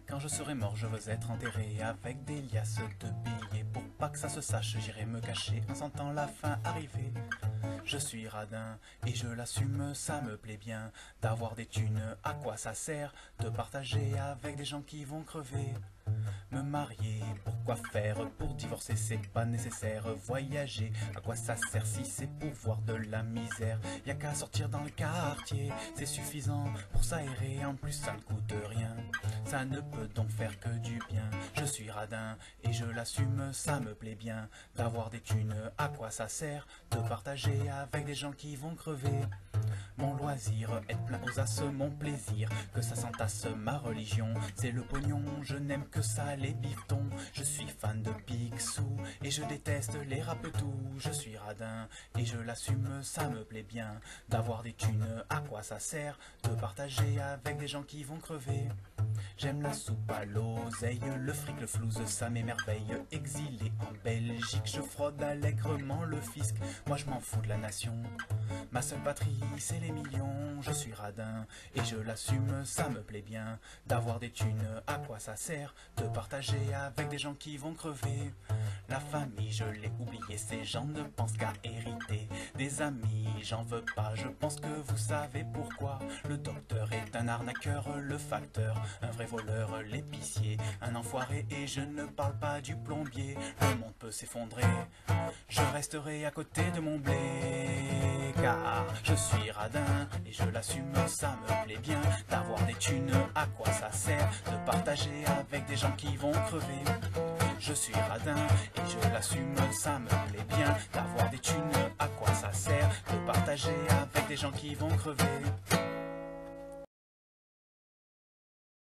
Quand je serai mort, je veux être enterré avec des liasses de billets. Pour pas que ça se sache, j'irai me cacher en sentant la fin arriver. Je suis radin et je l'assume, ça me plaît bien d'avoir des thunes. À quoi ça sert de partager avec des gens qui vont crever? Me marier, pourquoi faire? Pour divorcer, c'est pas nécessaire. Voyager, à quoi ça sert si c'est pour voir de la misère? Y'a qu'à sortir dans le quartier, c'est suffisant pour s'aérer. En plus, ça ne coûte rien, ça ne peut donc faire que du bien. Je suis radin et je l'assume, ça me plaît bien d'avoir des thunes. À quoi ça sert de partager avec des gens qui vont crever? Mon loisir, être plein aux as, mon plaisir, que ça s'entasse, ma religion, c'est le pognon, je n'aime que ça, les bifetons. Je suis fan de Picsou et je déteste les rapetous. Je suis radin et je l'assume, ça me plaît bien d'avoir des thunes. À quoi ça sert de partager avec des gens qui vont crever? J'aime la soupe à l'oseille, le fric, le flouze, ça m'émerveille. Exilé en Belgique, je fraude allègrement le fisc. Moi je m'en fous de la nation, ma seule patrie c'est les millions. Je suis radin et je l'assume, ça me plaît bien d'avoir des thunes. À quoi ça sert de partager avec des gens qui vont crever? La famille je l'ai oublié, ces gens ne pensent qu'à hériter. Des amis j'en veux pas, je pense que vous savez pourquoi. Le docteur est un arnaqueur, le facteur un vrai voleur, l'épicier un enfoiré. Et je ne parle pas du plombier, le monde peut s'effondrer, je resterai à côté de mon blé. Car je suis radin et je l'assume, ça me plaît bien d'avoir des thunes. À quoi ça sert de partager avec des gens qui vont crever? Je suis radin et je l'assume, ça me plaît bien d'avoir des thunes. À quoi ça sert de partager avec des gens qui vont crever?